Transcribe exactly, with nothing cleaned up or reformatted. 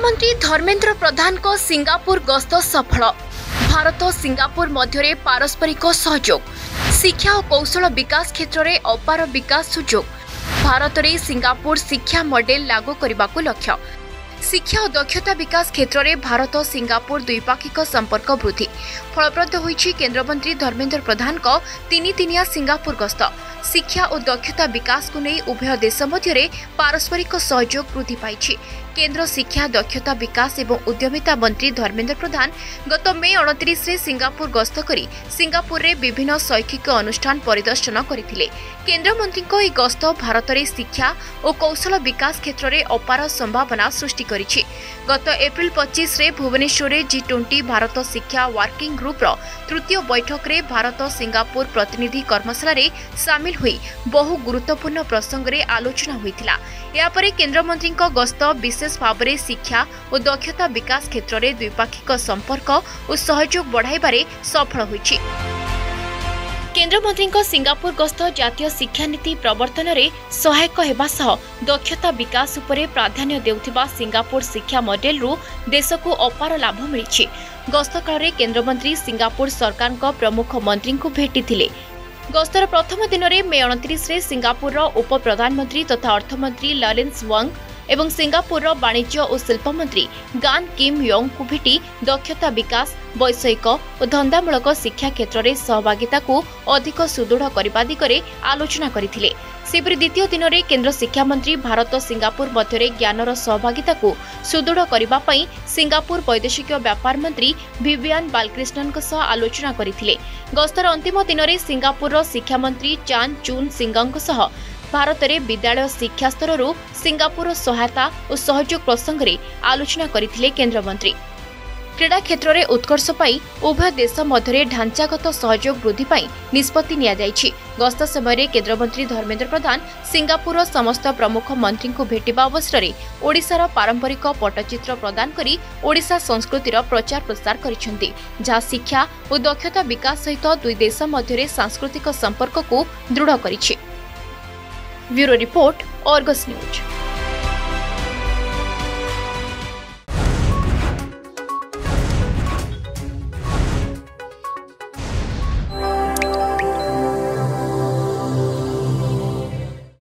केन्द्रमंत्री धर्मेन्द्र प्रधान को सिंगापुर गस्त सफल। भारत और सिंगापुर मध्य पारस्परिक सहयोग, शिक्षा और कौशल विकास क्षेत्र में अपार विकास सुजोग। भारत में सिंगापुर शिक्षा मॉडल लागू करने को लक्ष्य। शिक्षा और दक्षता विकास क्षेत्र में भारत और सिंगापुर द्विपाक्षिक संपर्क वृद्धि फलप्रद होईछि। केन्द्रमंत्री धर्मेन्द्र प्रधान को तीन दिनिया सिंगापुर गस्त शिक्षा और दक्षता विकास को नहीं उभय देश मध्य पारस्परिक सहयोग वृद्धि पाई। केन्द्र शिक्षा दक्षता विकास एवं उद्यमिता मंत्री धर्मेन्द्र प्रधान गत मे अणतीस सिंगापुर गस्त करी सिंगापुर रे विभिन्न शैक्षिक अनुष्ठान परिदर्शन करथिले। केन्द्र मंत्री को यह गस्त भारत में शिक्षा और कौशल विकास क्षेत्र में अपार संभावना सृष्टि करिछि। गत एप्रिल पच्चीस रे भुवनेश्वर में जी ट्वेंटी भारत शिक्षा वर्किंग ग्रुप रो तृतीय बैठक में भारत सिंगापुर प्रतिनिधि कर्मशाला सामिल हुई बहु गुरुत्वपूर्ण प्रसंग में आलोचना होइतिला। यापर केन्द्र मंत्री गस्त विशेष भाव में शिक्षा और दक्षता विकास क्षेत्र में द्विपाक्षिक संपर्क और सहयोग बढ़ाइबारे सफल होइछि। केन्द्र मंत्री सिंगापुर गस्त जातीय शिक्षा नीति प्रवर्तन में सहायक हेबा सह दक्षता विकास उपरे प्राधान्य देउथिबा सिंगापुर शिक्षा मॉडल रु देश को अपार लाभ मिली। गस्त काल केन्द्र मंत्री सिंगापुर सरकार को प्रमुख मंत्री को भेटिथिले। गस्तर प्रथम दिन में मे अणतीस सिंगापुर उप प्रधानमंत्री तथा अर्थमंत्री लॉरेंस वांग एवं सिंगापुर वाणिज्य और शिल्प मंत्री गान किम योंग को भेटी दक्षता विकास, वैषयिक और धंदामूलक शिक्षा क्षेत्र में सहभागिता को अधिक सुदृढ़ करने दिगरे आलोचना करथिले। सेपरि द्वितीय दिन में केन्द्र शिक्षा मंत्री भारत और सिंगापुर मध्य ज्ञानर सहभागिता को सुदृढ़ करने पई सिंगापुर वैदेशिक व्यापार मंत्री विवियन बालकृष्णन सह आलोचना करथिले। गस्तर अंतिम दिन में सिंगापुर शिक्षा मंत्री चान चून सिंगंग सह भारत में विद्यालय शिक्षा स्तर सिंगापुर सहायता और सहयोग प्रसंग में आलोचना करथिले केन्द्र मंत्री। क्रीड़ा क्षेत्र में उत्कर्ष पाई उभय देश मध्य ढांचागत सहयोग वृद्धि पाई निष्पत्ति निया जायछि। गस्त समय केन्द्र मंत्री धर्मेन्द्र प्रधान सिंगापुर समस्त प्रमुख मंत्री को भेटिबा अवसर में ओडिशार पारंपरिक पट्टचित्र प्रदान करी ओडिशा संस्कृतिर प्रचार प्रसार करिसेंति, जहाँ शिक्षा और दक्षता विकास सहित दुई देश मध्य सांस्कृतिक संपर्क को दृढ़ करिछि। Bureau report, Argus news.